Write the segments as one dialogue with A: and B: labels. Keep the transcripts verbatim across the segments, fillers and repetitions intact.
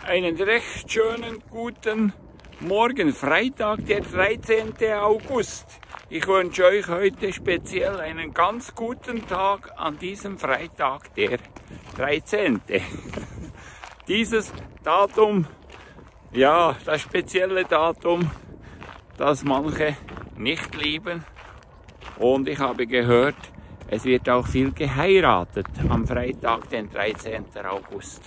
A: Einen recht schönen guten Morgen, Freitag, der dreizehnte August. Ich wünsche euch heute speziell einen ganz guten Tag an diesem Freitag, der dreizehnte Dieses Datum, ja, das spezielle Datum, das manche nicht lieben. Und ich habe gehört, es wird auch viel geheiratet am Freitag, den dreizehnten August.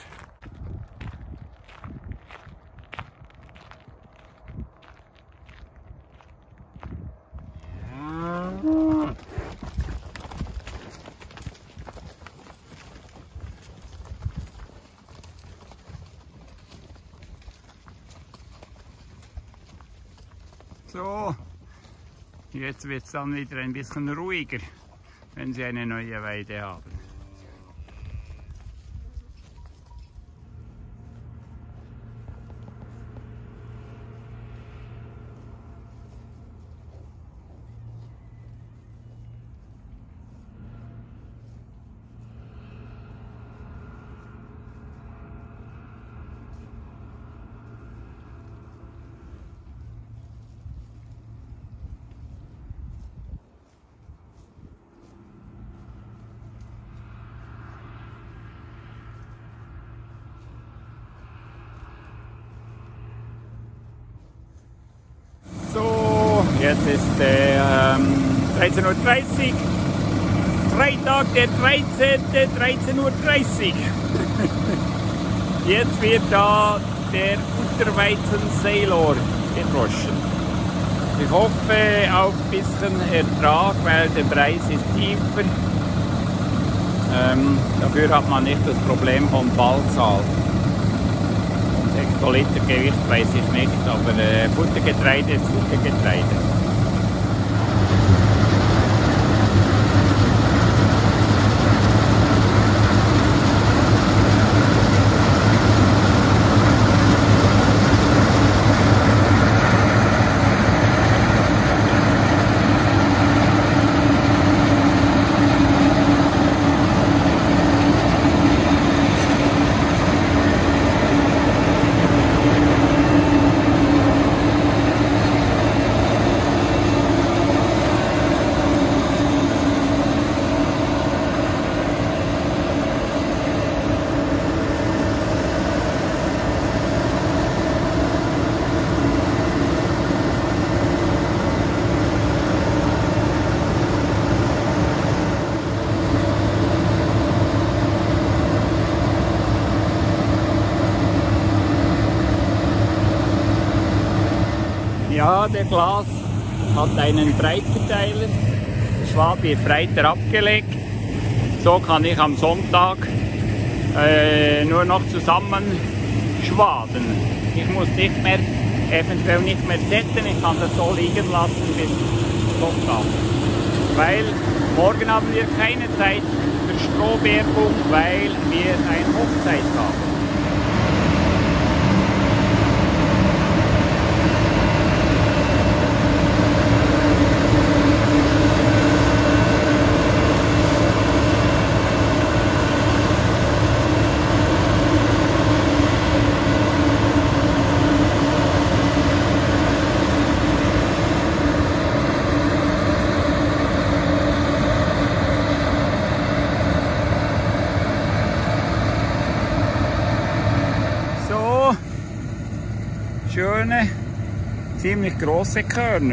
A: So, jetzt wird es dann wieder ein bisschen ruhiger, wenn Sie eine neue Weide haben. Jetzt ist äh, ähm, dreizehn Uhr dreißig, Freitag der dreizehnte dreizehn Uhr dreißig. Jetzt wird da der Futterweizen Sailor gedroschen. Ich hoffe auf ein bisschen Ertrag, weil der Preis ist tiefer. Ähm, dafür hat man nicht das Problem von Fallzahl. Hektoliter Gewicht weiß ich nicht, aber äh, Futtergetreide ist Futtergetreide. Ja, der Glas hat einen Breitverteiler. Der Schwab wird breiter abgelegt. So kann ich am Sonntag äh, nur noch zusammen schwaden. Ich muss nicht mehr, eventuell nicht mehr setzen, ich kann das so liegen lassen bis Sonntag. Weil morgen haben wir keine Zeit für Strohbergung, weil wir eine Hochzeit haben. Schöne, ziemlich große Körner.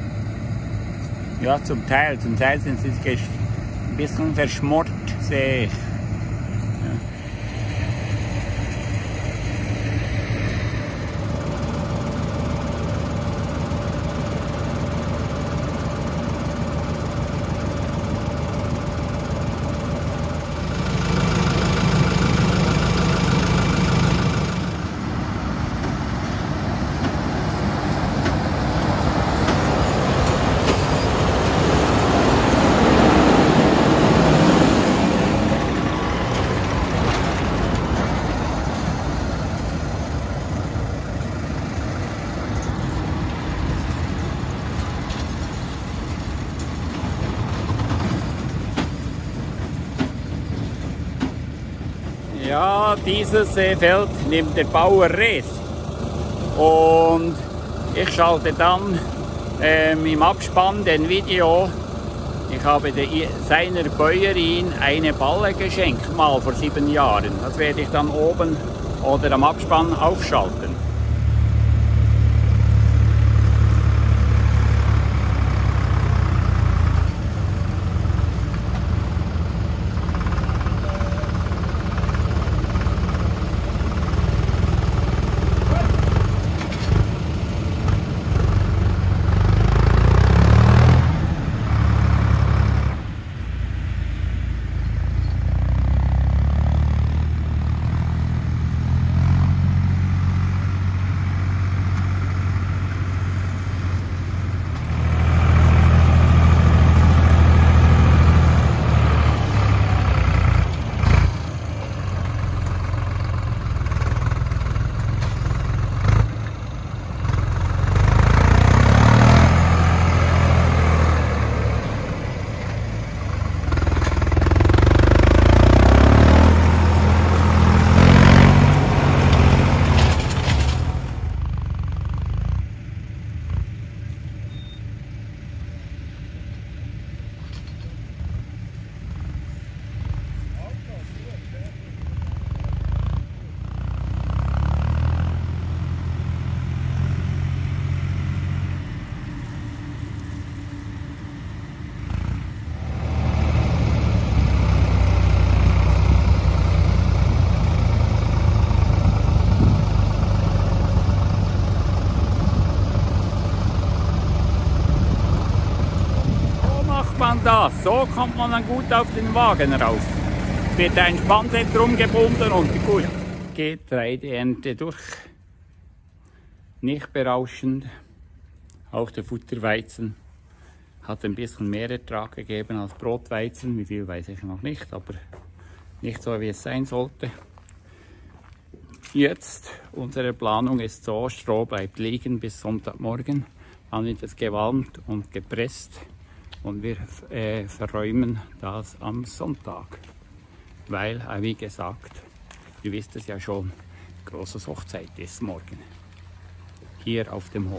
A: Ja, zum Teil. Zum Teil sind sie ein bisschen verschmort, sehe ich. Ja, dieses äh, Feld nimmt der Bauer Rees. Und ich schalte dann ähm, im Abspann den Video. Ich habe de, seiner Bäuerin eine Balle geschenkt, mal vor sieben Jahren. Das werde ich dann oben oder am Abspann aufschalten. Das. So kommt man dann gut auf den Wagen raus. Es wird ein Spannset rumgebunden und gut. Getreideernte durch. Nicht berauschend. Auch der Futterweizen hat ein bisschen mehr Ertrag gegeben als Brotweizen. Wie viel weiß ich noch nicht, aber nicht so wie es sein sollte. Jetzt, unsere Planung ist so, Stroh bleibt liegen bis Sonntagmorgen. Dann wird es gewalmt und gepresst. Und wir äh, verräumen das am Sonntag, weil, äh, wie gesagt, ihr wisst es ja schon, große Hochzeit ist morgen, hier auf dem Hof.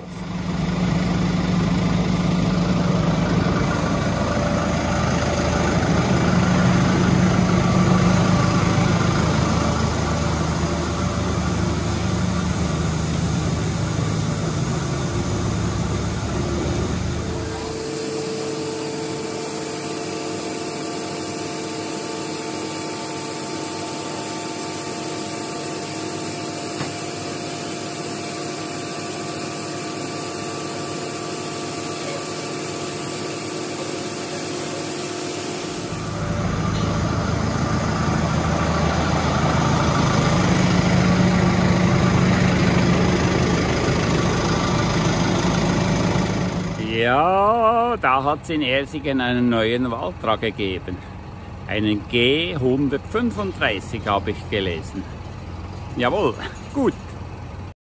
A: Ja, da hat es in Ersingen einen neuen Waltra gegeben. Einen G hundertfünfunddreißig habe ich gelesen. Jawohl, gut.